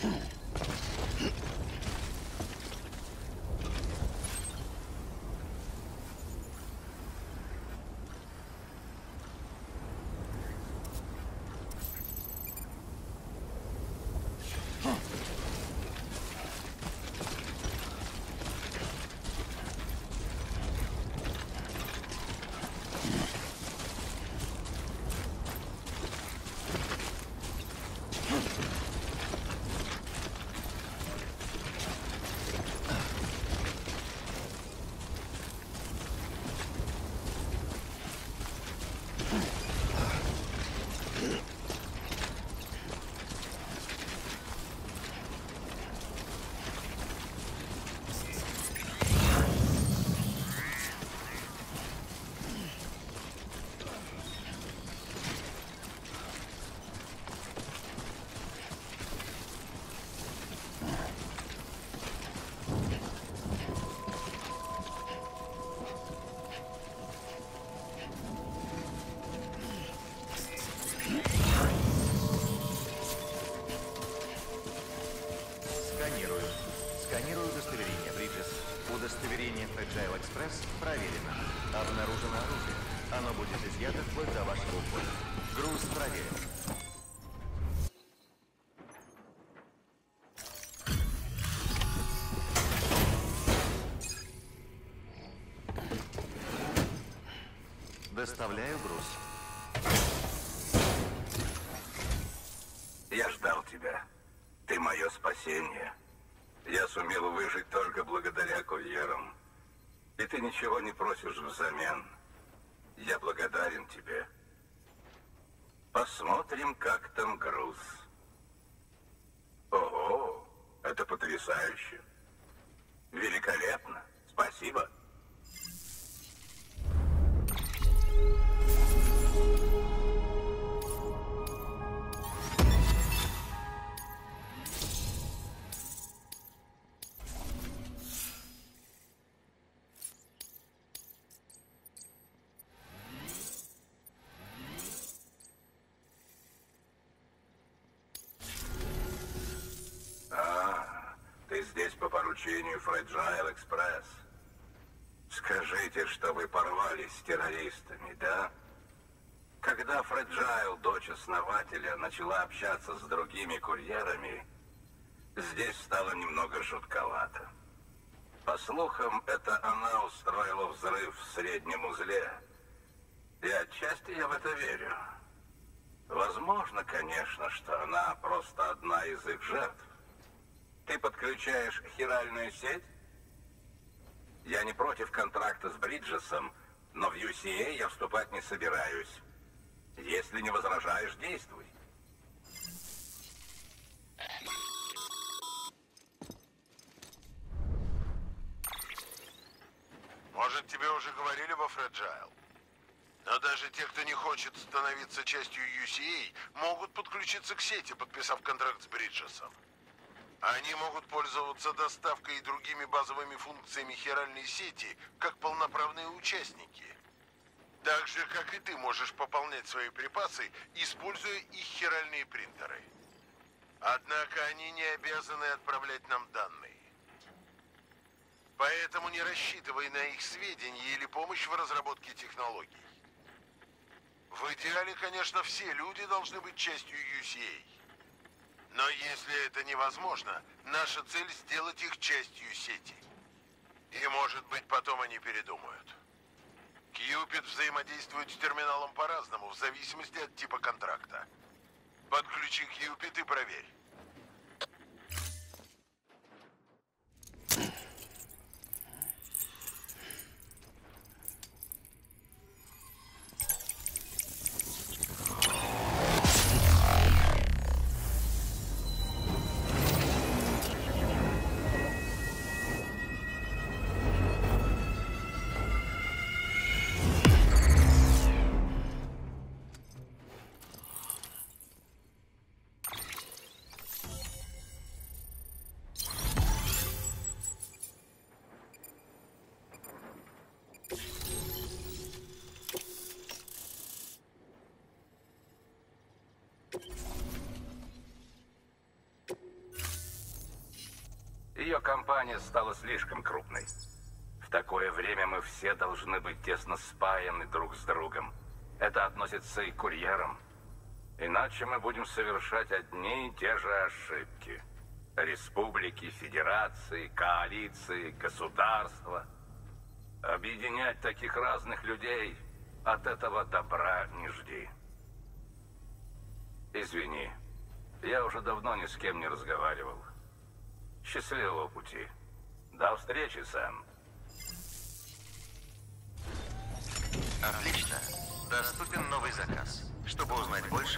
Сканирую удостоверение, Бриджес. Удостоверение Fragile Express проверено. Обнаружено оружие. Оно будет изъято вплоть до вашего ухода. Груз проверен. Доставляю груз. Я ждал тебя. Ты мое спасение. Я сумел выжить только благодаря курьерам. И ты ничего не просишь взамен. Я благодарен тебе. Посмотрим, как там груз. Ого, это потрясающе. Великолепно. Спасибо. Ты здесь по поручению Fragile Express. Скажите, что вы порвались с террористами, да? Когда Fragile, дочь основателя, начала общаться с другими курьерами, здесь стало немного жутковато. По слухам, это она устроила взрыв в среднем узле. И отчасти я в это верю. Возможно, конечно, что она просто одна из их жертв. Ты подключаешь хиральную сеть? Я не против контракта с Бриджесом, но в UCA я вступать не собираюсь. Если не возражаешь, действуй. Может, тебе уже говорили во Fragile? Но даже те, кто не хочет становиться частью UCA, могут подключиться к сети, подписав контракт с Бриджесом. Они могут пользоваться доставкой и другими базовыми функциями хиральной сети, как полноправные участники. Так же, как и ты можешь пополнять свои припасы, используя их хиральные принтеры. Однако они не обязаны отправлять нам данные. Поэтому не рассчитывай на их сведения или помощь в разработке технологий. В идеале, конечно, все люди должны быть частью UCA. Но если это невозможно, наша цель сделать их частью сети. И может быть, потом они передумают. Кьюпид взаимодействует с терминалом по-разному, в зависимости от типа контракта. Подключи Кьюпид и проверь. компания стала слишком крупной. В такое время мы все должны быть тесно спаяны друг с другом. Это относится и к курьерам. Иначе мы будем совершать одни и те же ошибки. Республики, федерации, коалиции, государства. Объединять таких разных людей, от этого добра не жди. Извини, я уже давно ни с кем не разговаривал. Счастливого пути. До встречи, Сэм. Отлично. Доступен новый заказ. Чтобы узнать больше...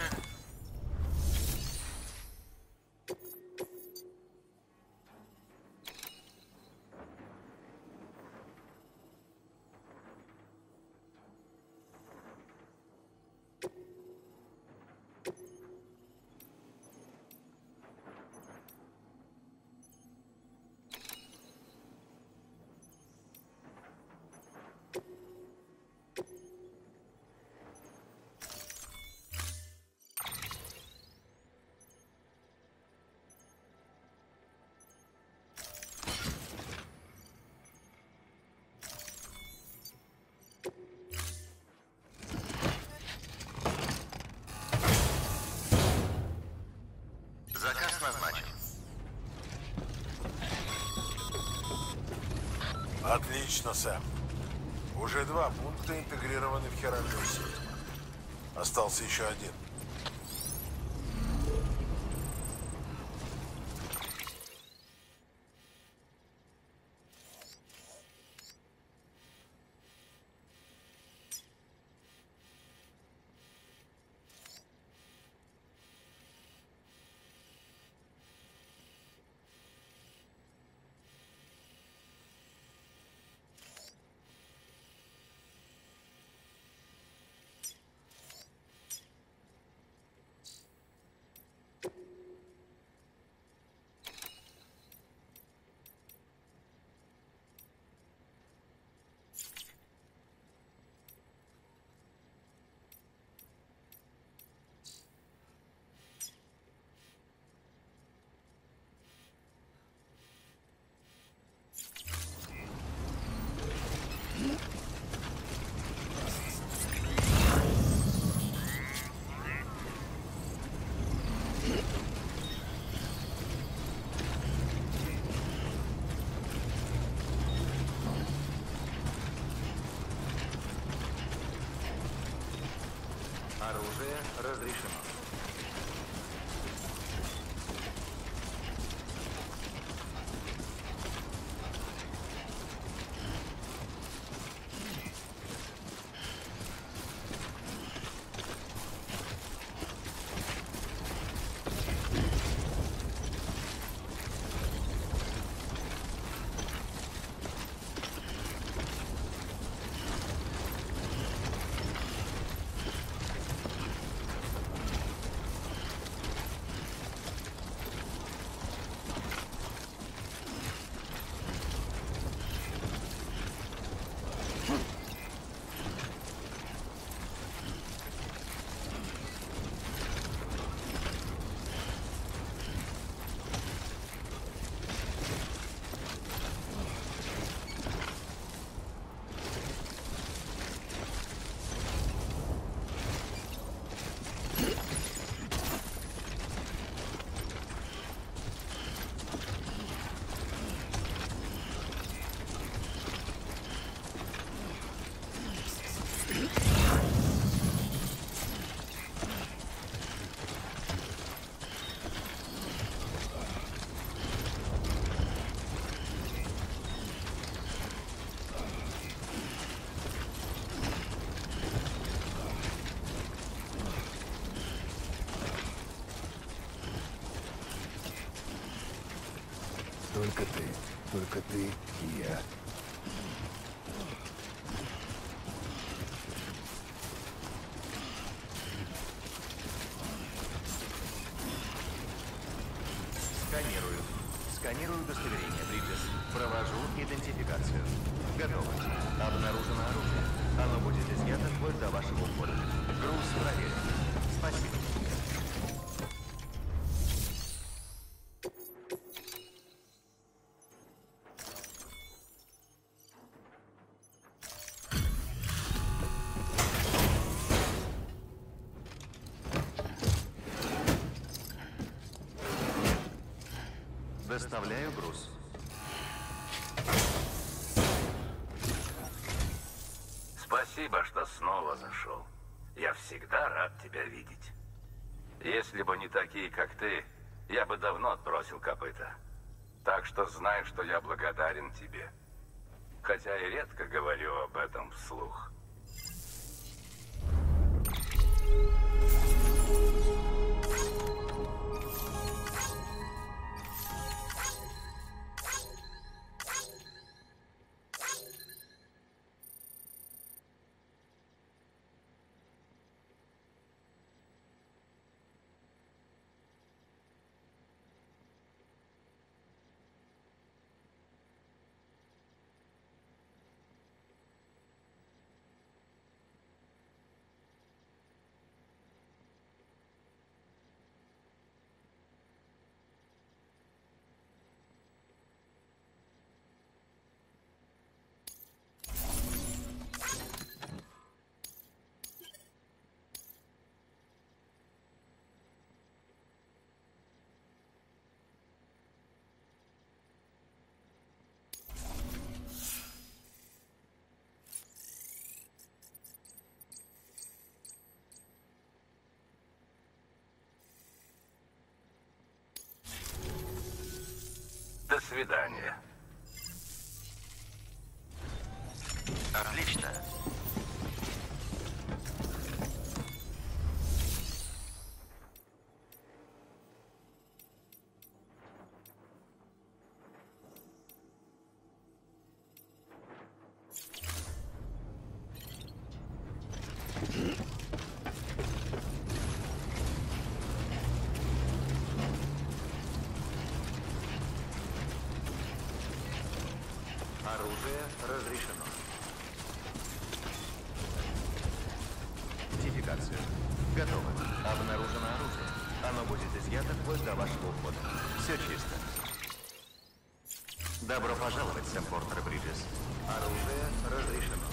Заказ назначен. Отлично, Сэм. Уже 2 пункта интегрированы в хиральную сеть. Остался еще один. Оружие разрешено. Только ты и я. Сканирую. Сканирую удостоверение, Бриджес. Провожу идентификацию. Готово. Обнаружено оружие. Оно будет изъято вплоть до вашего ухода. Груз проверен. Спасибо. Доставляю груз. Спасибо, что снова зашел. Я всегда рад тебя видеть. Если бы не такие, как ты, я бы давно отбросил копыта. Так что знай, что я благодарен тебе. Хотя и редко говорю об этом вслух. До свидания. Отлично. Оружие разрешено. Идентификация. Готово. Обнаружено оружие. Оно будет изъято вплоть до вашего ухода. Все чисто. Добро пожаловать, Сэм Портер Бриджес. Оружие разрешено.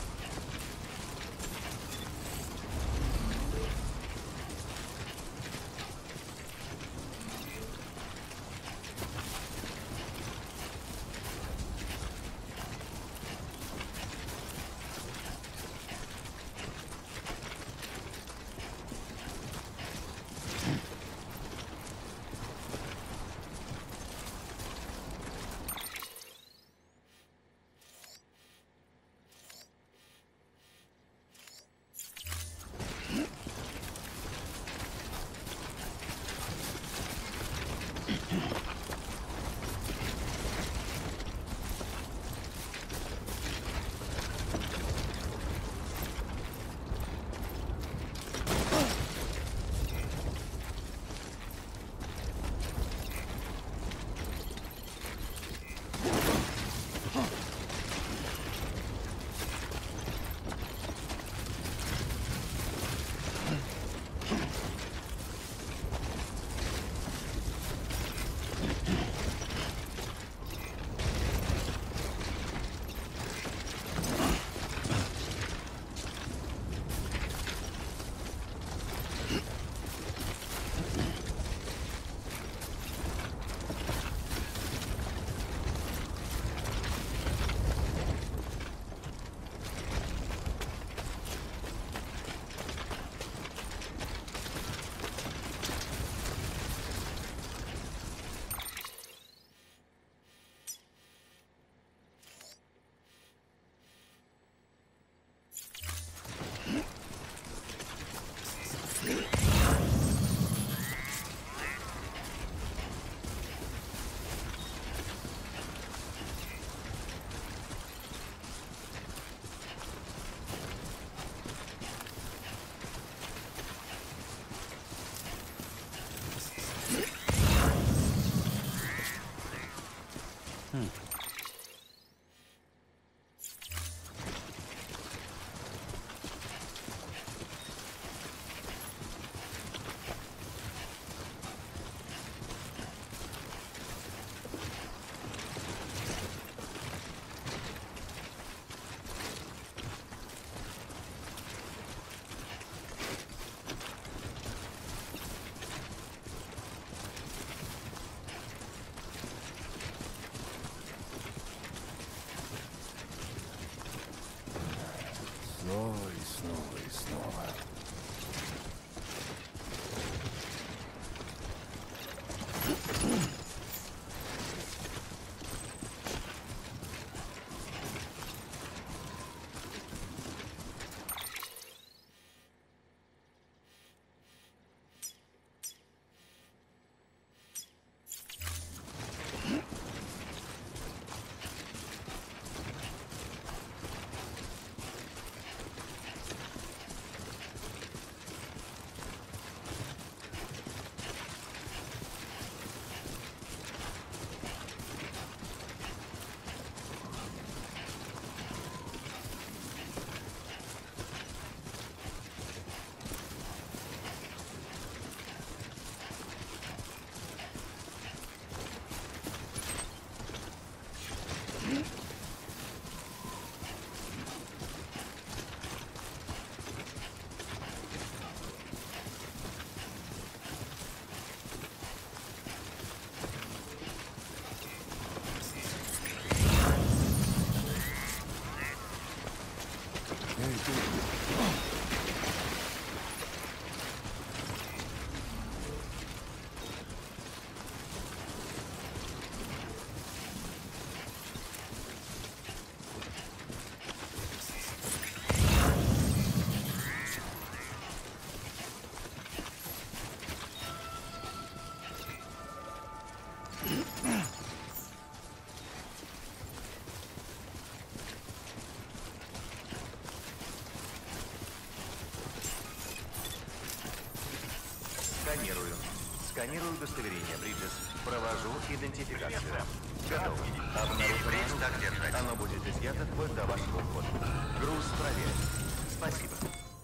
Сканирую удостоверение, Бриджес. Провожу идентификацию. Готово. Обнаружено оружие. Оно будет изъято вплоть до вашего ухода. Груз проверен. Спасибо.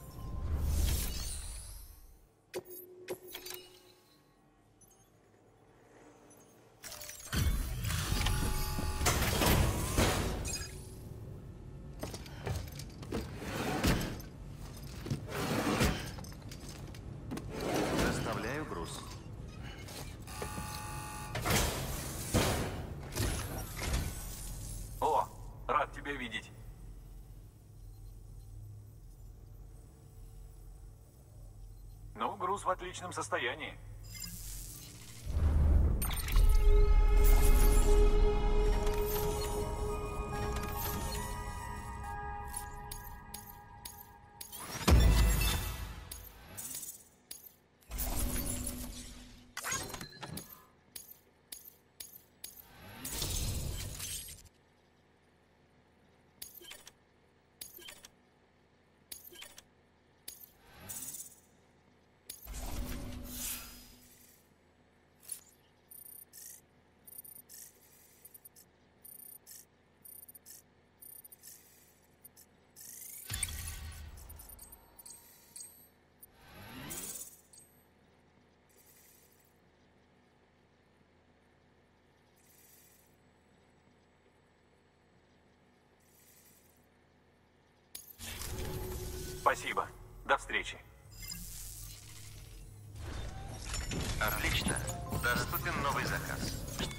Доставляю груз. О, рад тебя видеть. Ну, груз в отличном состоянии. Спасибо. До встречи. Отлично. Доступен новый заказ.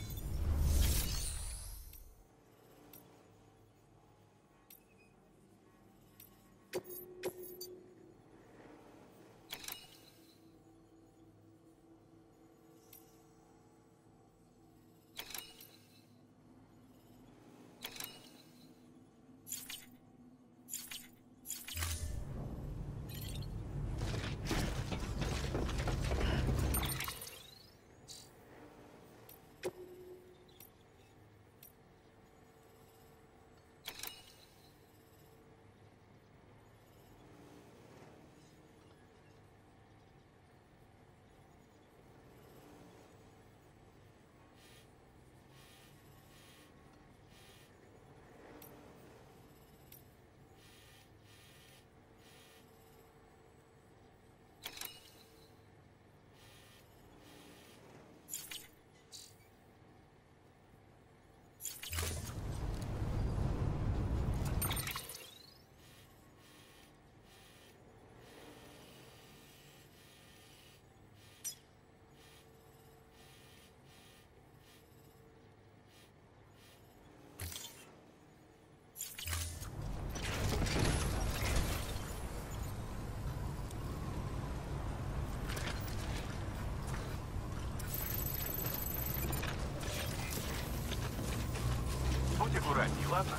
Будь аккуратней, ладно?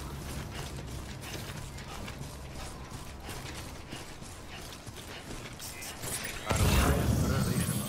Оружие разрешено.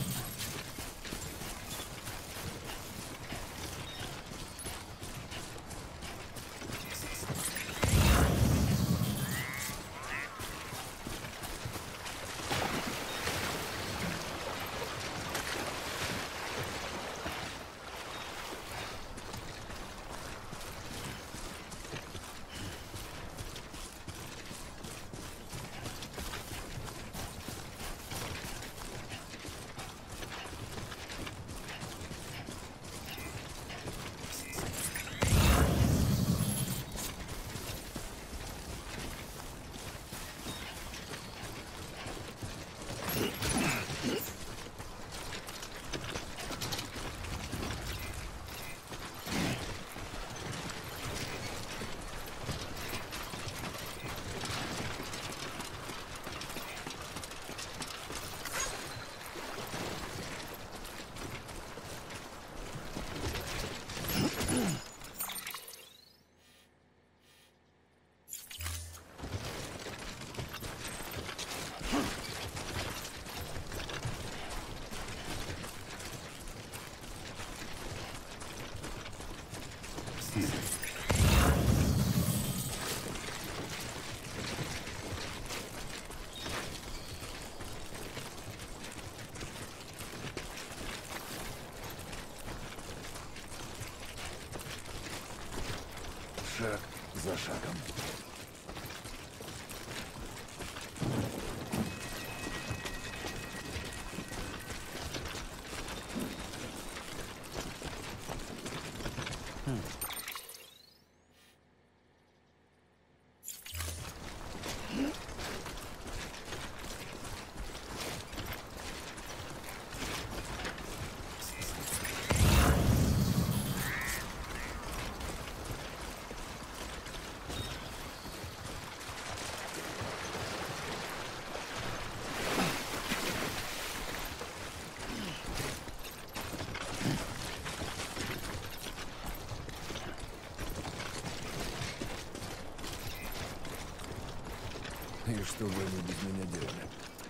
Шаг за шагом. И что бы они без меня делали?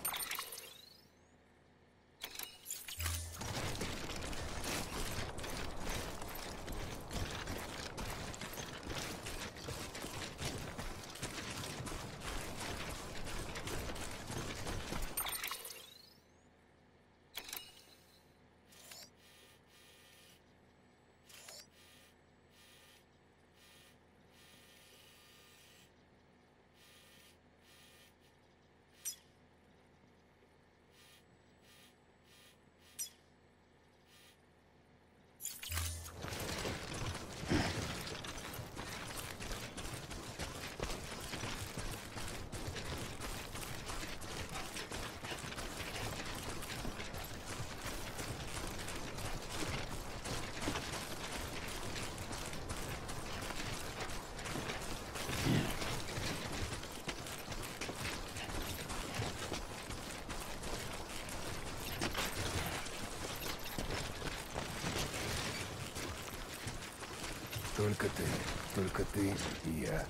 Только ты и я.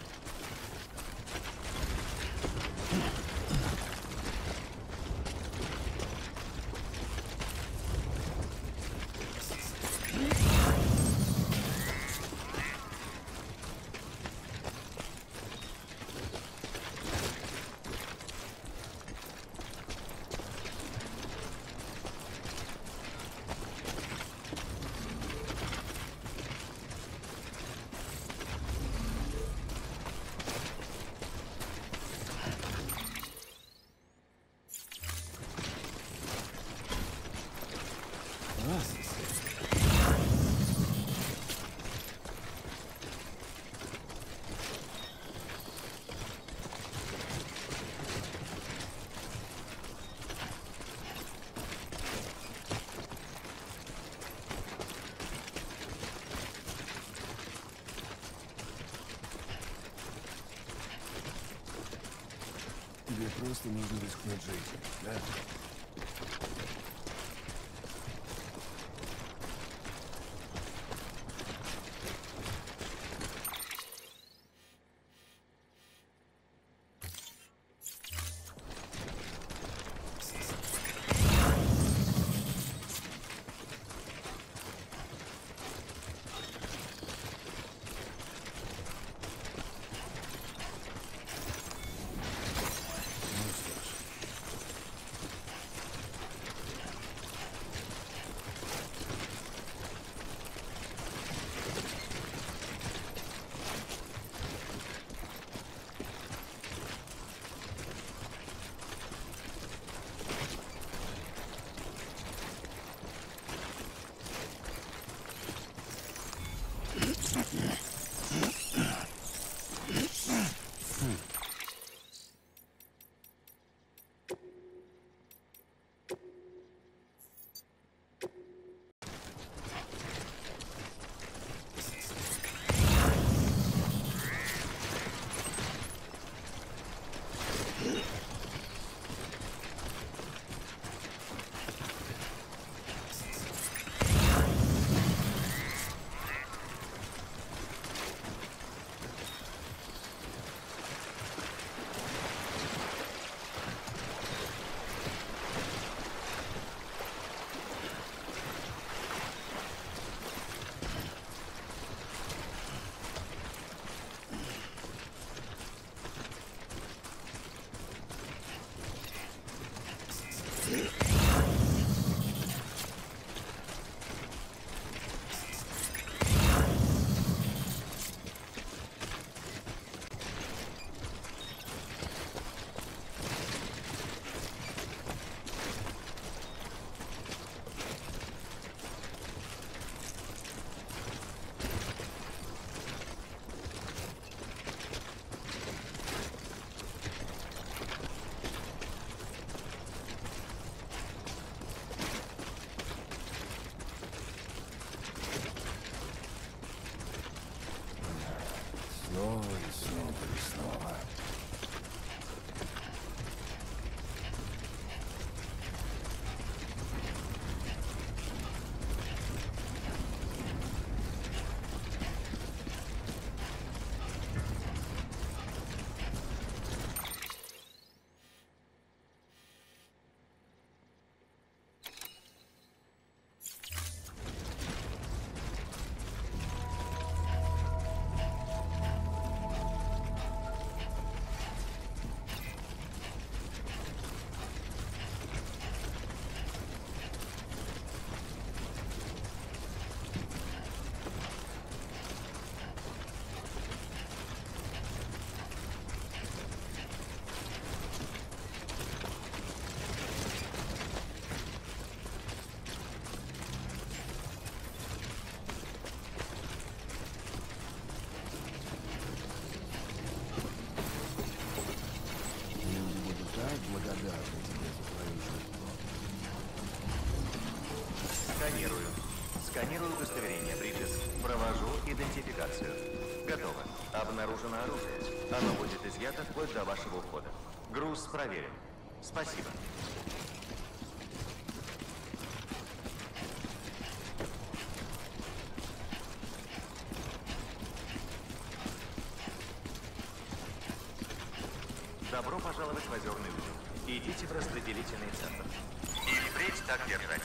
Тебе просто нужно рискнуть жизнью, да? Снова и снова и снова. Благодарны тебе за твою жертву. Сканирую. Сканирую удостоверение, Бриджес. Провожу идентификацию. Готово. Обнаружено оружие. Оно будет изъято вплоть до вашего ухода. Груз проверен. Спасибо. Добро пожаловать в Озерный узел. Идите в распределительный центр. И впредь так держать.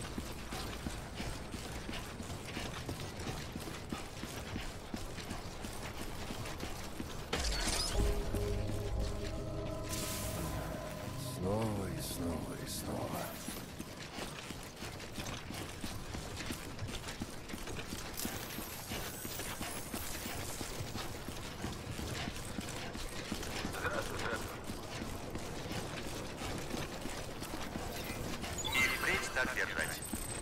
Снова и снова и снова. И впредь так держать.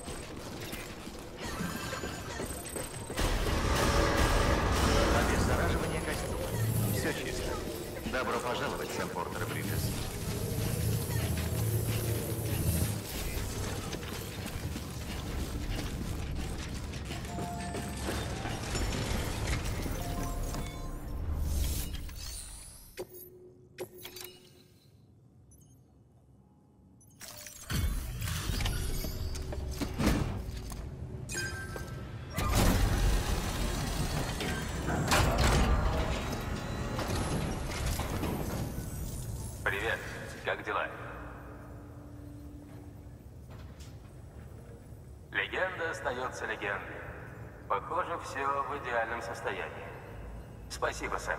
Обеззараживание костюма. Все чисто. Добро пожаловать, Сэм Портер и Бриджес. Привет, как дела? Легенда остается легендой. Похоже, все в идеальном состоянии. Спасибо, Сэм.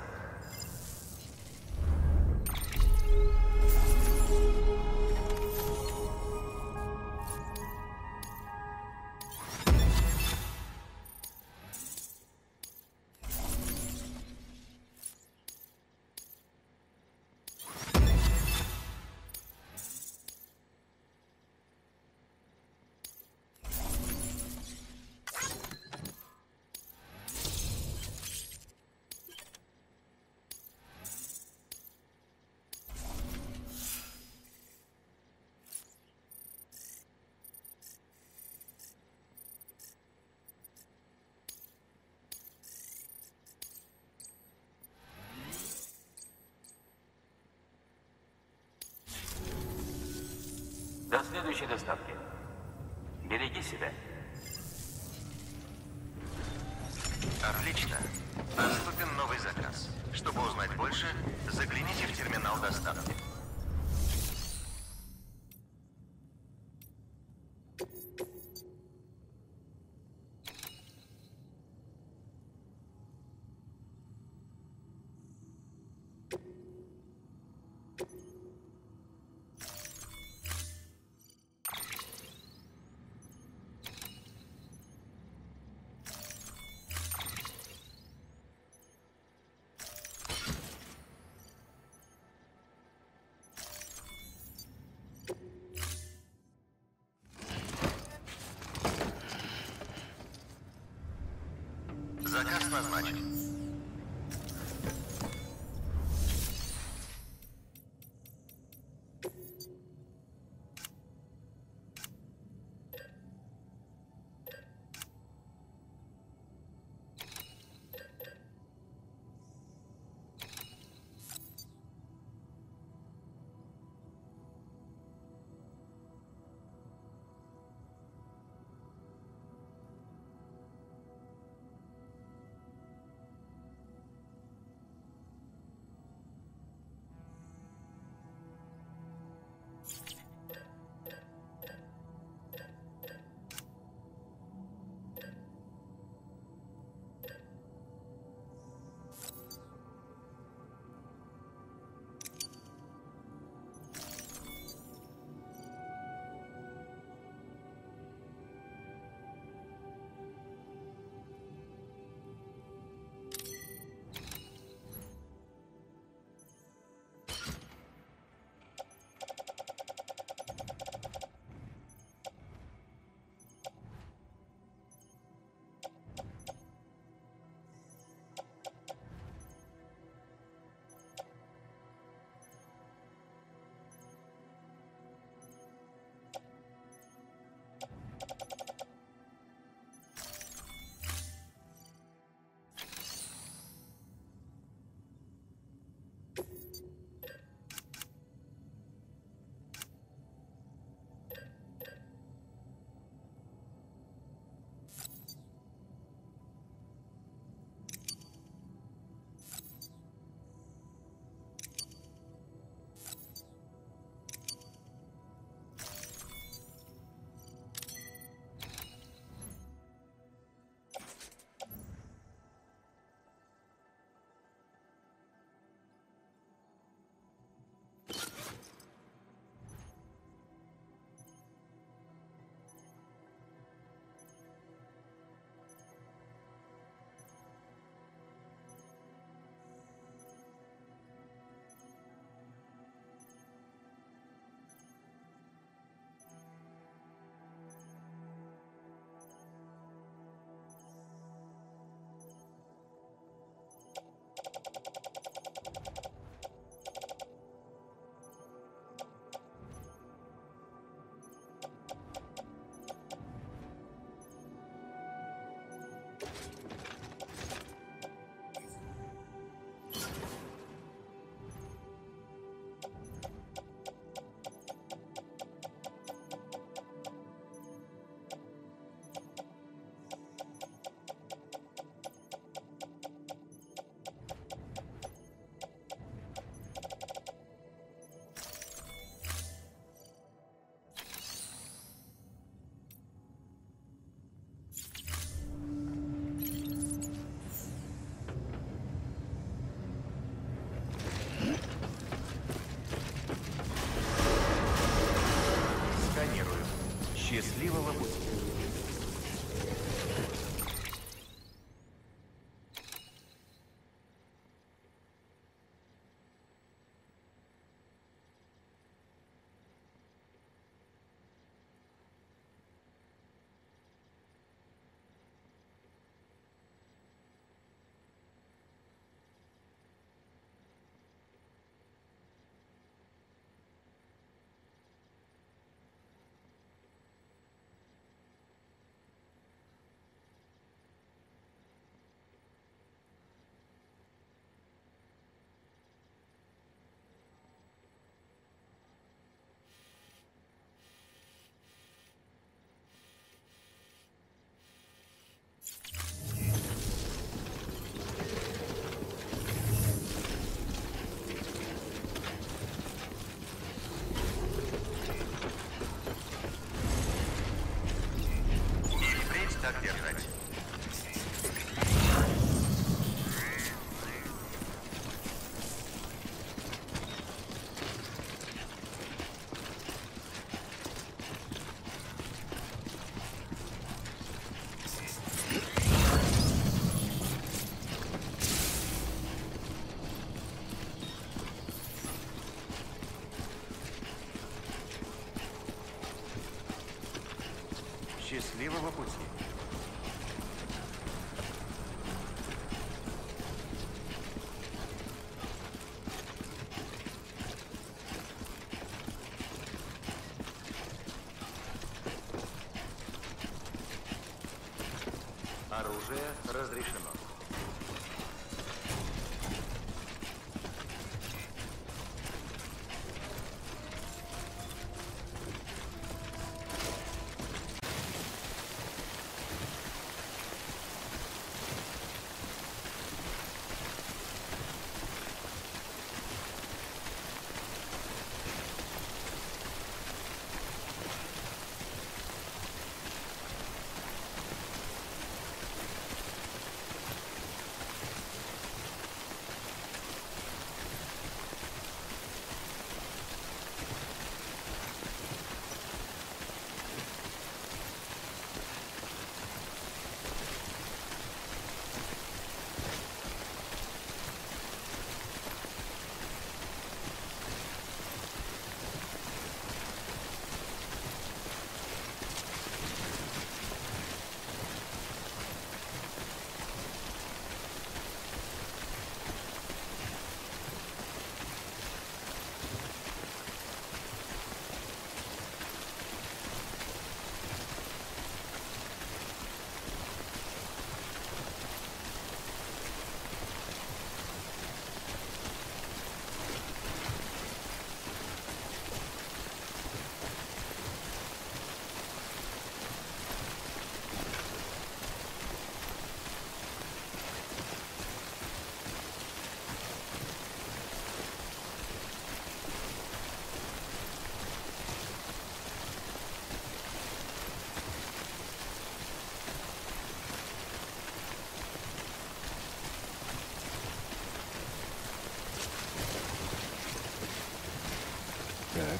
До следующей доставки. Береги себя. Отлично. Доступен новый заказ. Чтобы узнать больше, загляните в терминал доставки. Так держать. Счастливого пути. Оружие разрешено. Так.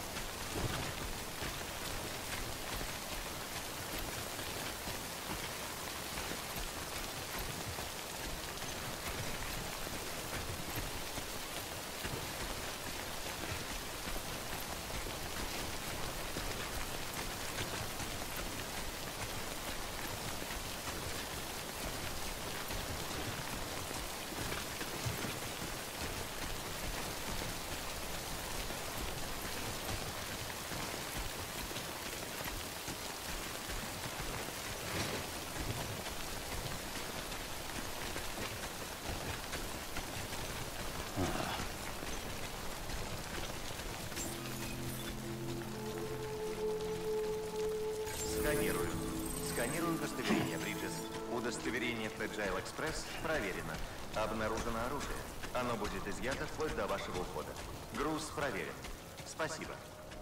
Сканирую. Сканирую удостоверение, Бриджес. Удостоверение Fragile Express проверено. Обнаружено оружие. Оно будет изъято вплоть до вашего ухода. Груз проверен. Спасибо.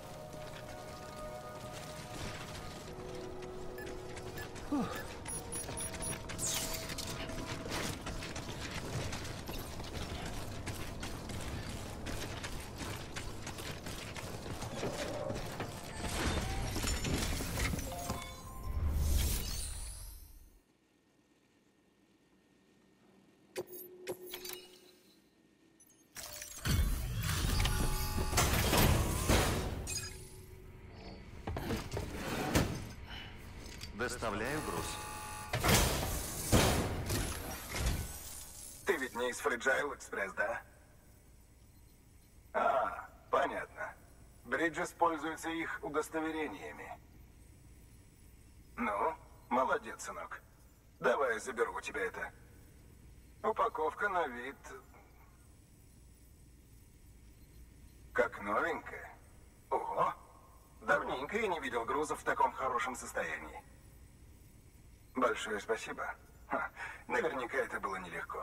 Доставляю груз. Ты ведь не из Fragile Express, да? А, понятно. Бриджес пользуется их удостоверениями. Ну, молодец, сынок. Давай я заберу у тебя это. Упаковка на вид... как новенькая. Ого! Давненько я не видел грузов в таком хорошем состоянии. Большое спасибо. Ха, наверняка это было нелегко.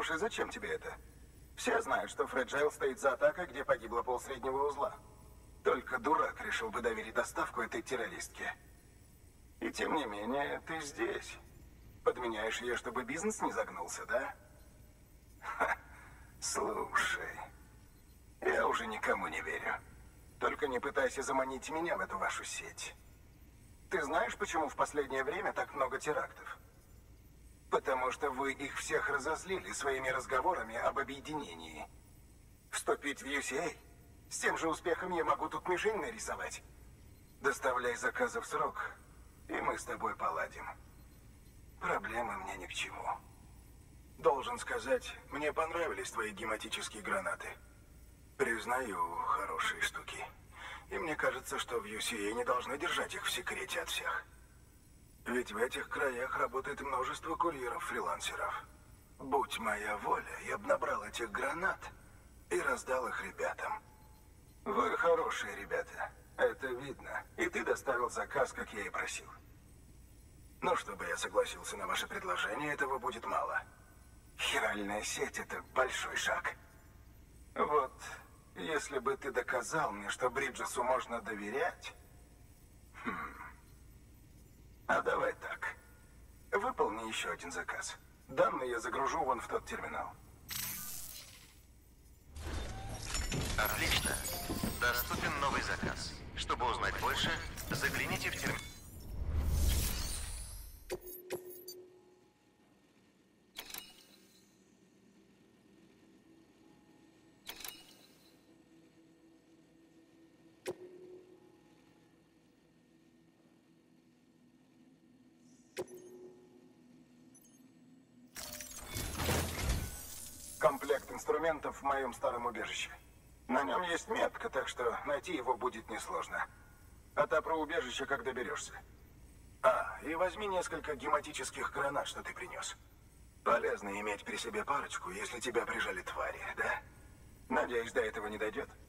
Слушай, зачем тебе это? Все знают, что Фреджайл стоит за атакой, где погибло полсреднего узла. Только дурак решил бы доверить доставку этой террористке. И тем не менее, ты здесь. Подменяешь ее, чтобы бизнес не загнулся, да? Ха, слушай, я уже никому не верю. Только не пытайся заманить меня в эту вашу сеть. Ты знаешь, почему в последнее время так много терактов? Потому что вы их всех разозлили своими разговорами об объединении. Вступить в UCA? С тем же успехом я могу тут мишень нарисовать. Доставляй заказы в срок, и мы с тобой поладим. Проблемы мне ни к чему. Должен сказать, мне понравились твои гематические гранаты. Признаю, хорошие штуки. И мне кажется, что в UCA не должны держать их в секрете от всех. Ведь в этих краях работает множество курьеров-фрилансеров. Будь моя воля, я бы набрал этих гранат и раздал их ребятам. Вы хорошие ребята, это видно. И ты доставил заказ, как я и просил. Но чтобы я согласился на ваше предложение, этого будет мало. Хиральная сеть — это большой шаг. Вот, если бы ты доказал мне, что Бриджесу можно доверять... А давай так. Выполни еще один заказ. Данные я загружу вон в тот терминал. Отлично. Доступен новый заказ. Чтобы узнать больше, загляните в терминал. Комплект инструментов в моем старом убежище. На нем есть метка, так что найти его будет несложно. Отопру убежище, как доберешься. А, и возьми несколько гематических гранат, что ты принес. Полезно иметь при себе парочку, если тебя прижали твари, да? Надеюсь, до этого не дойдет.